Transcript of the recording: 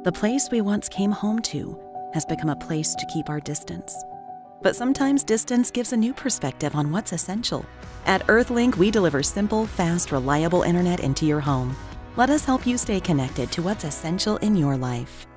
The place we once came home to has become a place to keep our distance. But sometimes distance gives a new perspective on what's essential. At Earthlink, we deliver simple, fast, reliable internet into your home. Let us help you stay connected to what's essential in your life.